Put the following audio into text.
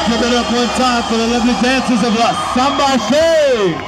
Give it up one time for the lovely dancers of La Sambache.